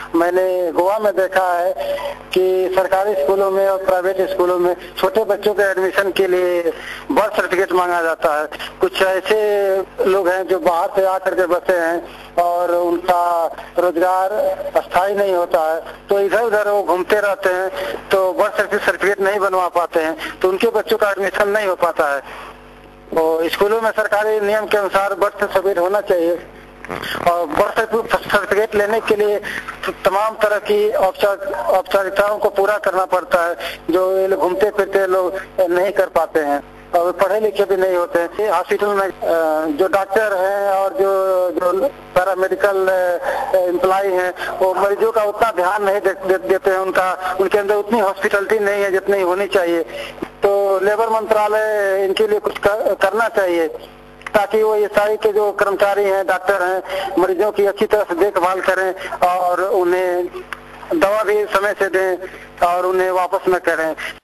मैंने गोवा में देखा है कि सरकारी स्कूलों में और प्राइवेट स्कूलों में छोटे बच्चों के एडमिशन के लिए बर्थ सर्टिफिकेट मांगा जाता है। कुछ ऐसे लोग हैं जो बाहर से आकर के बसे हैं और उनका रोजगार स्थायी नहीं होता है, तो इधर उधर वो घूमते रहते हैं, तो बर्थ सर्टिफिकेट नहीं बनवा पाते हैं, तो उनके बच्चों का एडमिशन नहीं हो पाता है। तो स्कूलों में सरकारी नियम के अनुसार बर्थ सर्टिफिकेट होना चाहिए और बर्थ सर्टिफिकेट लेने के लिए तमाम तरह की औपचारिकताओं को पूरा करना पड़ता है, जो ये लोग घूमते फिरते लोग नहीं कर पाते हैं और पढ़े लिखे भी नहीं होते हैं। हॉस्पिटल में जो डॉक्टर हैं और जो पैरामेडिकल एम्प्लॉय हैं, वो मरीजों का उतना ध्यान नहीं देते हैं, उनके अंदर उतनी हॉस्पिटलिटी नहीं है जितनी होनी चाहिए। तो लेबर मंत्रालय इनके लिए कुछ करना चाहिए ताकि वो ये सारे के जो कर्मचारी हैं, डॉक्टर हैं, मरीजों की अच्छी तरह से देखभाल करें और उन्हें दवा भी समय से दें और उन्हें वापस न करें।